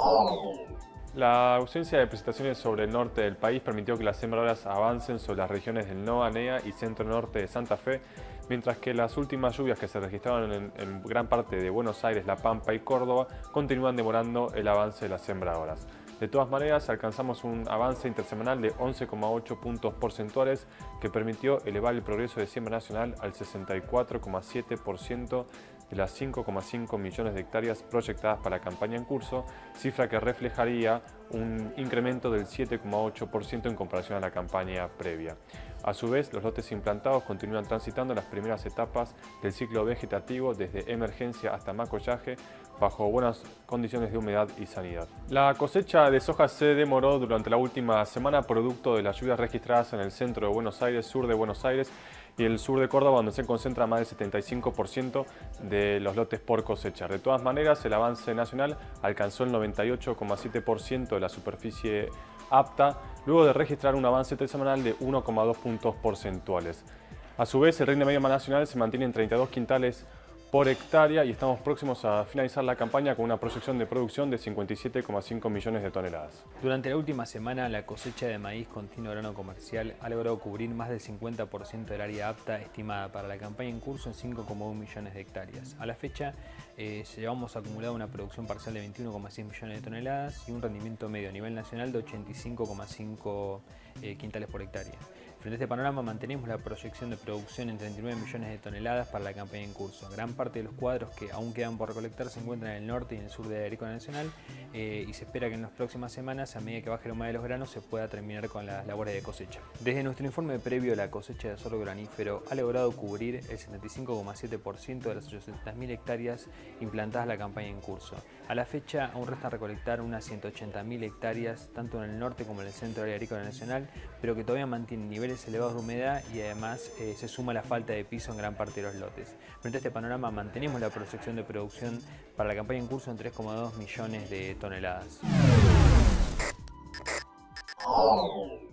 La ausencia de precipitaciones sobre el norte del país permitió que las sembradoras avancen sobre las regiones del NOA, NEA y centro-norte de Santa Fe, mientras que las últimas lluvias que se registraron en gran parte de Buenos Aires, La Pampa y Córdoba continúan demorando el avance de las sembradoras. De todas maneras, alcanzamos un avance intersemanal de 11,8 puntos porcentuales que permitió elevar el progreso de siembra nacional al 64,7% de las 5,5 millones de hectáreas proyectadas para la campaña en curso, cifra que reflejaría un incremento del 7,8% en comparación a la campaña previa. A su vez, los lotes implantados continúan transitando las primeras etapas del ciclo vegetativo desde emergencia hasta macollaje, bajo buenas condiciones de humedad y sanidad. La cosecha de soja se demoró durante la última semana producto de las lluvias registradas en el centro de Buenos Aires, sur de Buenos Aires y el sur de Córdoba, donde se concentra más del 75% de los lotes por cosecha. De todas maneras, el avance nacional alcanzó el 98,7% de la superficie apta, luego de registrar un avance intersemanal de 1,2 puntos porcentuales. A su vez, el rinde medio nacional se mantiene en 32 quintales por hectárea y estamos próximos a finalizar la campaña con una proyección de producción de 57,5 millones de toneladas. Durante la última semana, la cosecha de maíz continuo grano comercial ha logrado cubrir más del 50% del área apta estimada para la campaña en curso en 5,1 millones de hectáreas. A la fecha, llevamos acumulado una producción parcial de 21,6 millones de toneladas y un rendimiento medio a nivel nacional de 85,5 quintales por hectárea. Frente a este panorama, mantenemos la proyección de producción en 39 millones de toneladas para la campaña en curso. Gran parte de los cuadros que aún quedan por recolectar se encuentran en el norte y en el sur de la Agrícola Nacional y se espera que en las próximas semanas, a medida que baje la humedad de los granos, se pueda terminar con las labores de cosecha. Desde nuestro informe previo, la cosecha de sorgo granífero ha logrado cubrir el 75,7% de las 800.000 hectáreas implantadas en la campaña en curso. A la fecha, aún resta recolectar unas 180.000 hectáreas, tanto en el norte como en el centro del Agrícola Nacional, pero que todavía mantienen niveles elevados de humedad y además se suma la falta de piso en gran parte de los lotes. Frente a este panorama, mantenemos la proyección de producción para la campaña en curso en 3,2 millones de toneladas.